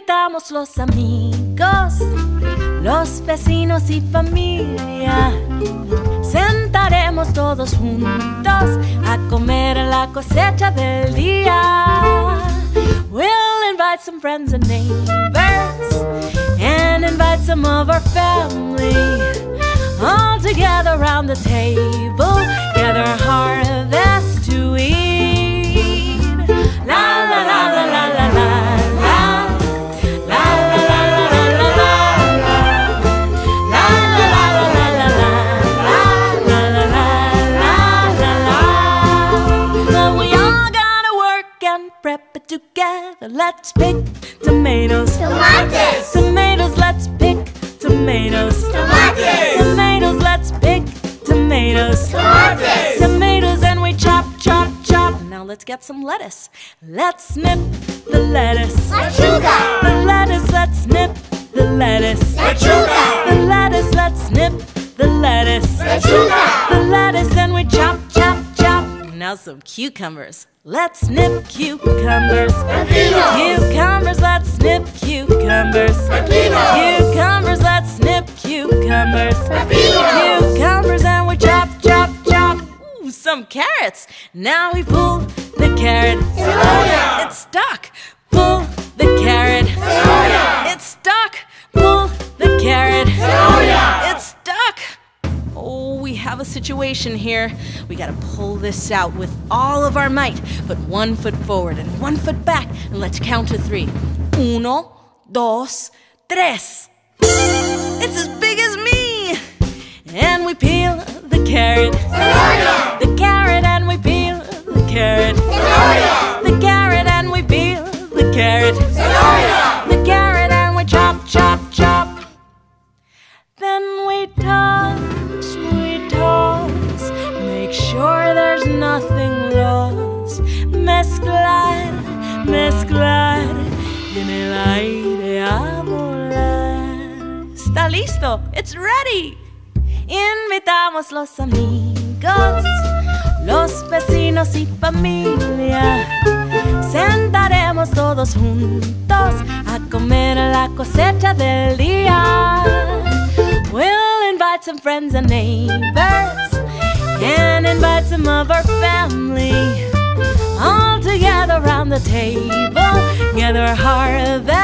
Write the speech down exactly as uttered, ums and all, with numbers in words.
Invitamos los amigos, los vecinos y familia. Sentaremos todos juntos a comer la cosecha del día. We'll invite some friends and neighbors and invite some of our family. All together around the table, gather a harvest to eat. La la la la la la la. Together, let's pick tomatoes. Tomatoes. Tomatoes, let's pick tomatoes. Tomatoes. Tomatoes, let's pick tomatoes. Tomatoes. Tomatoes, and we chop, chop, chop. Now let's get some lettuce. Let's snip the lettuce. Lechuga. The lettuce, let's snip the lettuce. Lechuga. The lettuce, let's snip the lettuce. Lechuga. The lettuce, and we chop, chop, chop. Now some cucumbers. Let's snip cucumbers. Pepino. Cucumbers, let's snip cucumbers. Pepino. Cucumbers, let's snip cucumbers. Pepino. Cucumbers, and we chop, chop, chop. Ooh, some carrots. Now we pull the carrot. Cebolla. It's stuck. Pull the carrot. Cebolla. It's stuck. Pull the carrot. Cebolla. It's stuck. Oh, we have a situation here. We gotta pull this out with all of our might. Put one foot forward and one foot back, and let's count to three. Uno, dos, tres. It's as big as me. And we peel the carrot. Cebolla. The carrot, and we peel the carrot. Cebolla. The carrot, and we peel the carrot. Cebolla. The carrot, and we chop, chop, chop. Then we toss, we toss, make sure there's nothing lost. Mezclar, mezclar, y en el aire a volar. Está listo, it's ready. Invitamos los amigos, los vecinos y familia. Sentaremos todos juntos a comer la cosecha del día. We'll invite some friends and neighbors and invite some of our family. All together around the table, gather a harvest